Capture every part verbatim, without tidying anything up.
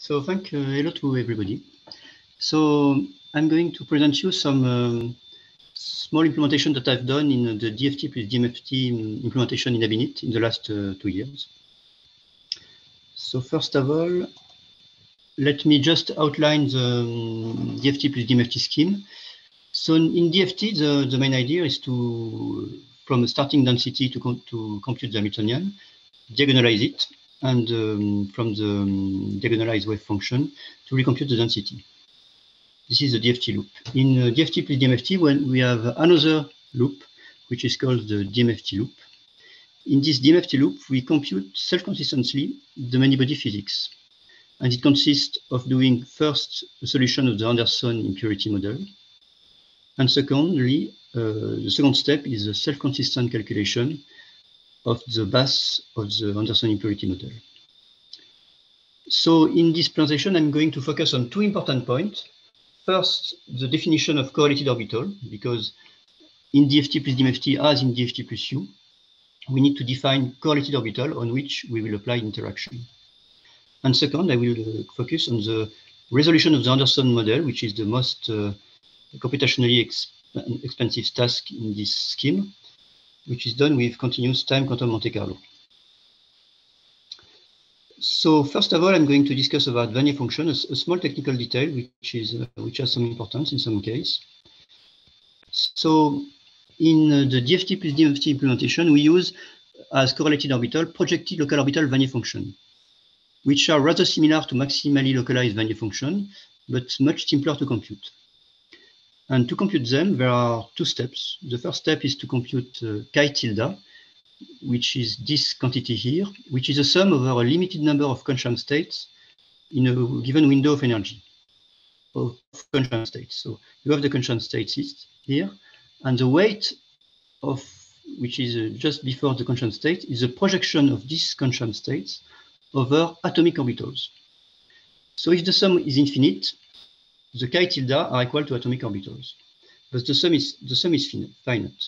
So thank uh, hello to everybody. So I'm going to present you some um, small implementation that I've done in the D F T plus D M F T implementation in Abinit in the last uh, two years. So first of all, let me just outline the um, D F T plus D M F T scheme. So in D F T, the, the main idea is to, from a starting density to, com to compute the Hamiltonian, diagonalize it, and um, from the um, diagonalized wave function to recompute the density. This is the D F T loop. In uh, D F T plus D M F T, when we have another loop, which is called the D M F T loop. In this D M F T loop, we compute self-consistently the many-body physics. And it consists of doing first a solution of the Anderson impurity model. And secondly, uh, the second step is the self-consistent calculation of the mass of the Anderson impurity model. So in this presentation, I'm going to focus on two important points. First, the definition of correlated orbital, because in D F T plus D M F T, as in D F T plus U, we need to define correlated orbital on which we will apply interaction. And second, I will uh, focus on the resolution of the Anderson model, which is the most uh, computationally exp expensive task in this scheme, which is done with continuous time quantum Monte Carlo. So first of all, I'm going to discuss about Wannier function, a, a small technical detail which is uh, which has some importance in some case. So in uh, the D F T plus D M F T implementation, we use as correlated orbital projected local orbital Wannier function, which are rather similar to maximally localized Wannier function, but much simpler to compute. And to compute them, there are two steps. The first step is to compute uh, chi tilde, which is this quantity here, which is a sum over a limited number of quantum states in a given window of energy of quantum states. So you have the quantum states here, and the weight of which is uh, just before the quantum state is a projection of these quantum states over atomic orbitals. So if the sum is infinite, the chi tilde are equal to atomic orbitals, but the sum is the sum is finite.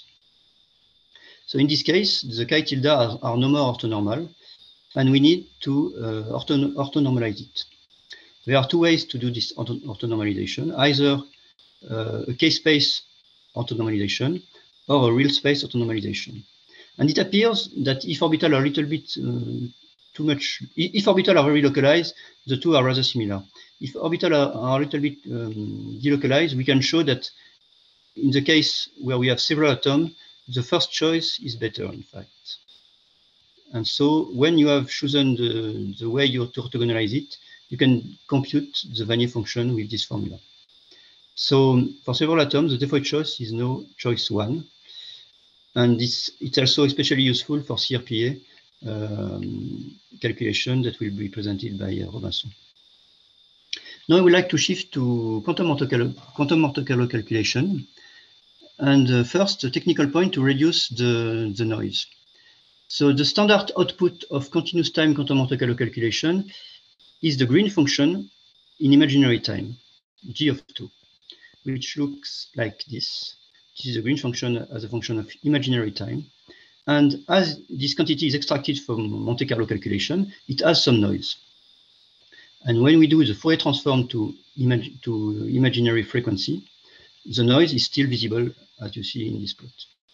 So in this case, the chi tilde are, are no more orthonormal, and we need to uh, ortho orthonormalize it. There are two ways to do this ortho orthonormalization, either uh, a k-space orthonormalization or a real space orthonormalization. And it appears that if orbitals are a little bit uh, too much, if orbitals are very localized, the two are rather similar. If orbitals are, are a little bit um, delocalized, we can show that in the case where we have several atoms, the first choice is better, in fact. And so when you have chosen the, the way you to orthogonalize it, you can compute the Wannier function with this formula. So for several atoms, the default choice is now choice one. And this, it's also especially useful for C R P A um, calculation that will be presented by uh, Robinson. Now I would like to shift to quantum Monte Carlo, quantum Monte Carlo calculation. And uh, first, a technical point to reduce the, the noise. So the standard output of continuous time quantum Monte Carlo calculation is the green function in imaginary time, G of two, which looks like this. This is a green function as a function of imaginary time. And as this quantity is extracted from Monte Carlo calculation, it has some noise. And when we do the Fourier transform to, imag to imaginary frequency, the noise is still visible, as you see in this plot.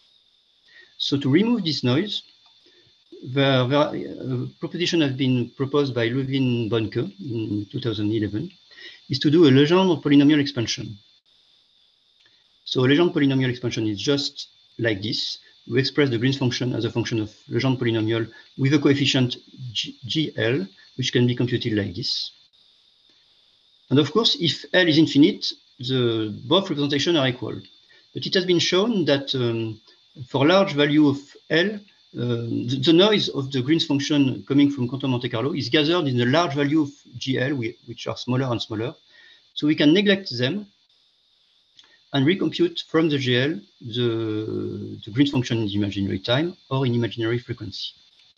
So to remove this noise, the, the uh, proposition has been proposed by Levin-Bonke in two thousand eleven, is to do a Legendre polynomial expansion. So a Legendre polynomial expansion is just like this. We express the Green's function as a function of Legendre polynomial with a coefficient G GL, which can be computed like this. And of course, if L is infinite, the both representations are equal. But it has been shown that um, for large value of L, uh, the, the noise of the Green's function coming from quantum Monte Carlo is gathered in the large value of G L, which are smaller and smaller. So we can neglect them and recompute from the G L the, the Green's function in imaginary time or in imaginary frequency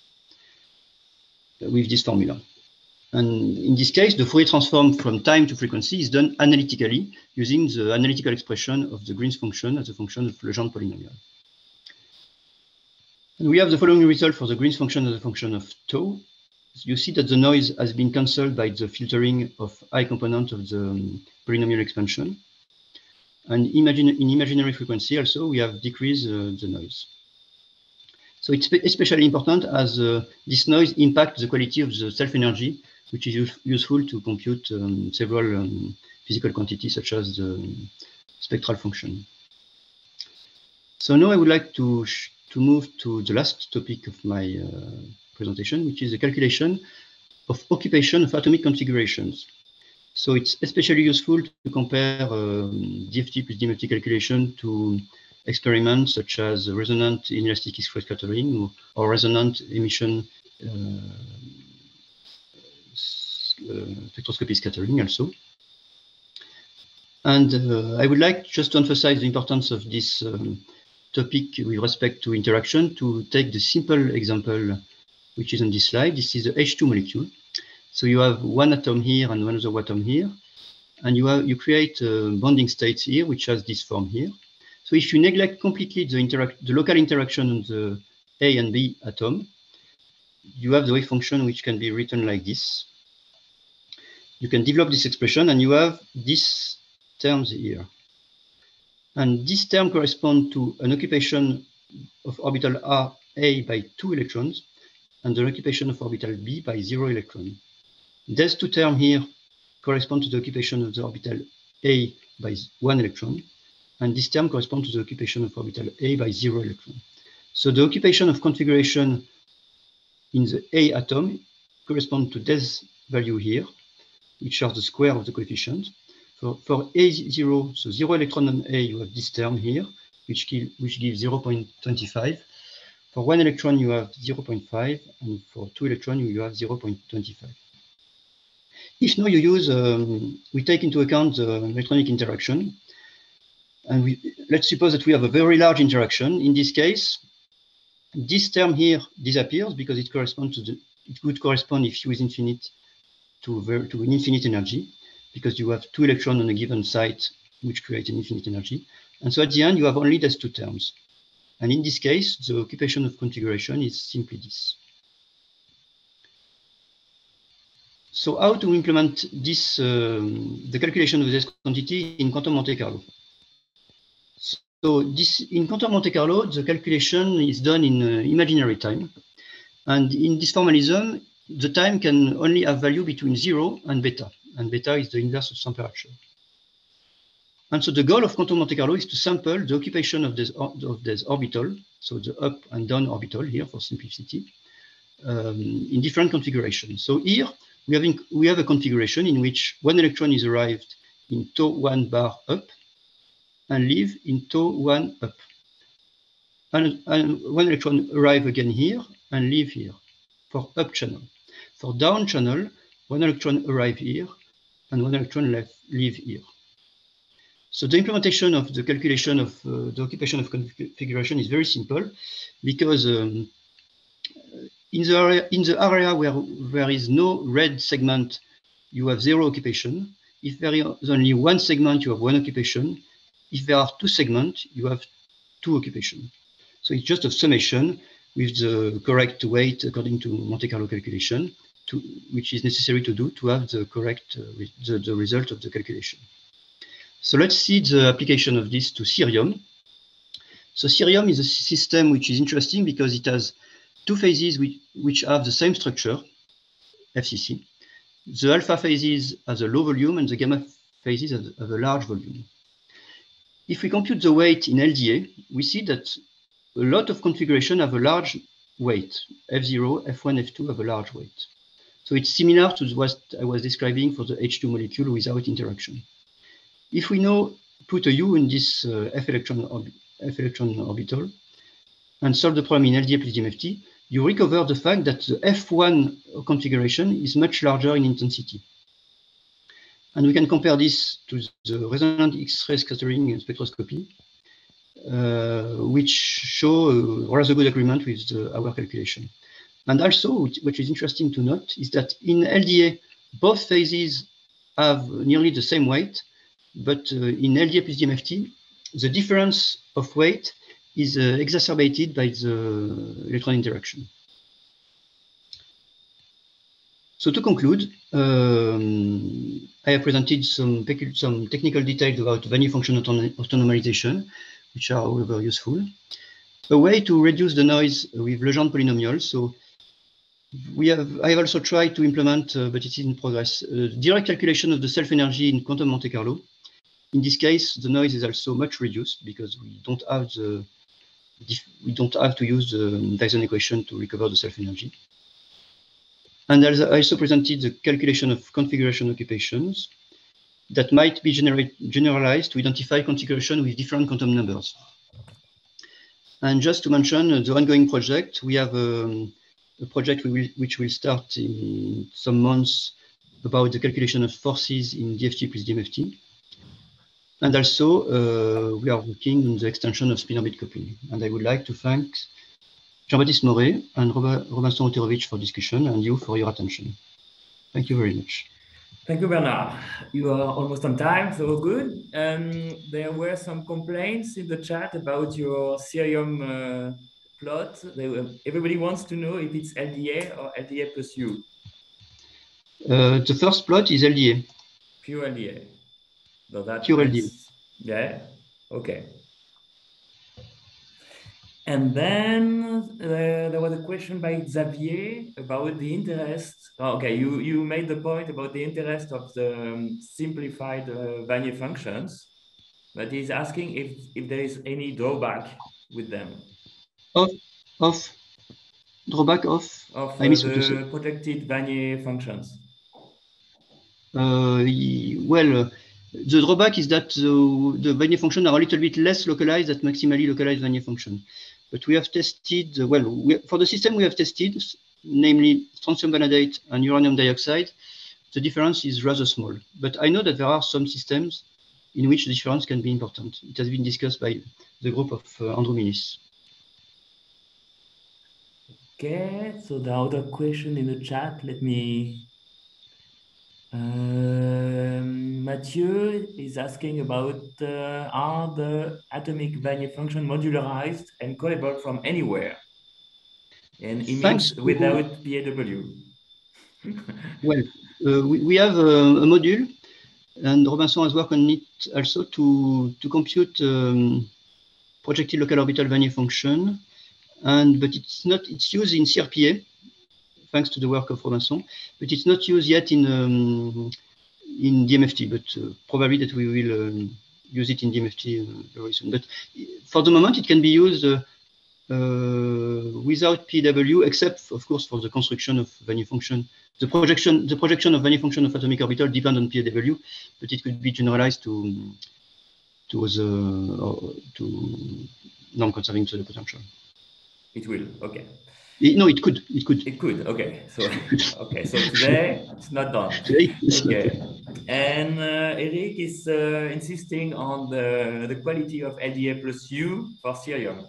with this formula. And in this case, the Fourier transform from time to frequency is done analytically using the analytical expression of the Green's function as a function of Legendre polynomial. And we have the following result for the Green's function as a function of tau. you see that the noise has been cancelled by the filtering of I component of the um, polynomial expansion. And imagine, in imaginary frequency also, we have decreased uh, the noise. So it's especially important as uh, this noise impacts the quality of the self-energy, which is use useful to compute um, several um, physical quantities, such as the spectral function. So now I would like to, to move to the last topic of my uh, presentation, which is the calculation of occupation of atomic configurations. So it's especially useful to compare um, D F T plus D M F T calculation to experiments such as resonant inelastic X-ray scattering or, or resonant emission uh, uh, spectroscopy scattering also. And uh, I would like just to emphasize the importance of this um, topic with respect to interaction, to take the simple example which is on this slide. This is the H two molecule. So you have one atom here and one other atom here, and you have you create uh, bonding states here, which has this form here. So if you neglect completely the interact the local interaction on the A and B atom, you have the wave function which can be written like this. You can develop this expression, and you have these terms here. And this term corresponds to an occupation of orbital R A by two electrons, and the occupation of orbital B by zero electron. These two terms here correspond to the occupation of the orbital A by one electron, and this term corresponds to the occupation of orbital A by zero electron. So the occupation of configuration in the A atom corresponds to this value here, which are the square of the coefficient. For, for A zero, so zero electron on A, you have this term here, which, give, which gives zero point two five. For one electron, you have zero point five, and for two electrons, you have zero point two five. If now you use, um, we take into account the electronic interaction, and we, let's suppose that we have a very large interaction. In this case, this term here disappears because it corresponds to the, it would correspond if U is infinite to, very, to an infinite energy, because you have two electrons on a given site, which create an infinite energy. And so at the end, you have only these two terms. And in this case, the occupation of configuration is simply this. So how to implement this, um, the calculation of this quantity in quantum Monte Carlo? So this, in quantum Monte Carlo, the calculation is done in uh, imaginary time. And in this formalism, the time can only have value between zero and beta. And beta is the inverse of temperature. And so the goal of quantum Monte Carlo is to sample the occupation of this, of this orbital, so the up and down orbital here for simplicity, um, in different configurations. So here, we have, in, we have a configuration in which one electron is arrived in tau one bar up and leave in tau one up. And, and one electron arrive again here and leave here for up channel. For down channel, one electron arrive here and one electron left, leave here. So the implementation of the calculation of uh, the occupation of configuration is very simple, because um, in the area, in the area where there is no red segment, you have zero occupation. If there is only one segment, you have one occupation. If there are two segments, you have two occupation. So it's just a summation with the correct weight according to Monte Carlo calculation, to, which is necessary to do to have the correct uh, re the, the result of the calculation. So let's see the application of this to cerium. So cerium is a system which is interesting because it has two phases which, which have the same structure, F C C. The alpha phases have a low volume and the gamma phases have, have a large volume. If we compute the weight in L D A, we see that a lot of configuration have a large weight. F zero, F one, F two have a large weight. So it's similar to what I was describing for the H two molecule without interaction. If we now put a U in this uh, F, electron orbi F electron orbital and solve the problem in L D A plus D M F T, you recover the fact that the F one configuration is much larger in intensity. And we can compare this to the resonant X-ray scattering spectroscopy, uh, which show a rather good agreement with the, our calculation. And also, which is interesting to note, is that in L D A, both phases have nearly the same weight, but uh, in L D A plus D M F T, the difference of weight is uh, exacerbated by the electron interaction. So to conclude, um, I have presented some, some technical details about Wannier function auton autonomization, which are however useful. A way to reduce the noise with Legendre polynomials. So we have, I have also tried to implement, uh, but it's in progress, uh, direct calculation of the self-energy in quantum Monte Carlo. In this case, the noise is also much reduced because we don't have the we don't have to use the Dyson equation to recover the self-energy. And I also presented the calculation of configuration occupations that might be generalized to identify configuration with different quantum numbers. And just to mention uh, the ongoing project, we have um, a project we will, which will start in some months about the calculation of forces in D F T plus D M F T. And also, uh, we are working on the extension of spin-orbit coupling. And I would like to thank Jean-Baptiste Moret and Robinson Oterovich for discussion and you for your attention. Thank you very much. Thank you, Bernard. You are almost on time, so good. Um, there were some complaints in the chat about your Cerium uh, plot. They were, everybody wants to know if it's L D A or L D A plus U. Uh, the first plot is L D A. Pure L D A. So that Pure L D A. Yeah, okay. And then uh, there was a question by Xavier about the interest. Oh, okay, you, you made the point about the interest of the um, simplified uh, Wannier functions, but he's asking if, if there is any drawback with them. Of, of, drawback of? Of I uh, missed what you the said. protected Wannier functions. Uh, well, uh, the drawback is that the, the Wannier functions are a little bit less localized than maximally localized Wannier function. But we have tested, well, we, for the system we have tested, namely strontium vanadate and uranium dioxide, the difference is rather small. But I know that there are some systems in which the difference can be important. It has been discussed by the group of uh, Andrew Millis. Okay, so the other question in the chat, let me... Um, Mathieu is asking about uh, are the atomic Wannier function modularized and callable from anywhere? And it means Thanks without P A W. Well, uh, we, we have a, a module, and Robinson has worked on it also to, to compute um, projected local orbital Wannier function. And but it's not it's used in C R P A, thanks to the work of Robinson, but it's not used yet in um, in D M F T. But uh, probably that we will um, use it in D M F T uh, very soon. But for the moment, it can be used uh, uh, without P W, except of course for the construction of Wannier function. The projection the projection of Wannier function of atomic orbital depends on P W, but it could be generalized to to the to non-conserving pseudo potential. It will, okay. It, no, it could. It could. It could. Okay. So okay. So today it's not done. Today it's okay. Not and uh, Eric is uh, insisting on the the quality of L D A plus U for Cerium.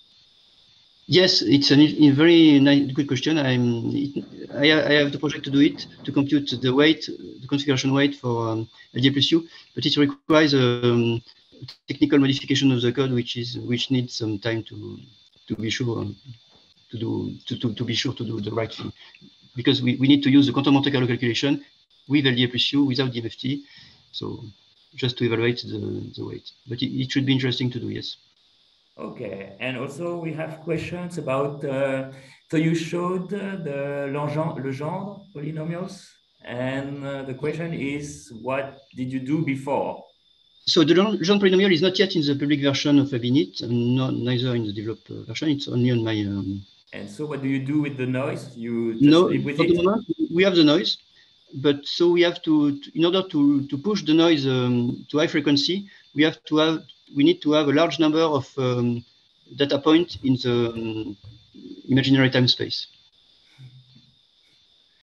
Yes, it's a, a very nice, good question. I'm. It, I, I have the project to do it to compute the weight, the configuration weight for um, L D A plus U, but it requires a um, technical modification of the code, which is which needs some time to to be sure. Um, to do to, to, to be sure to do the right thing, because we, we need to use the quantum Monte Carlo calculation with L D A plus U without D M F T, so just to evaluate the, the weight. But it, it should be interesting to do, yes. Okay, and also we have questions about, uh, so you showed uh, the Legendre polynomials, and uh, the question is, what did you do before? So the Legendre polynomial is not yet in the public version of Abinit, not neither in the developed version. It's only on my. Um, and so, what do you do with the noise? You just no, live with for it? the moment we have the noise, but so we have to, to in order to to push the noise um, to high frequency, we have to have we need to have a large number of um, data points in the um, imaginary time space.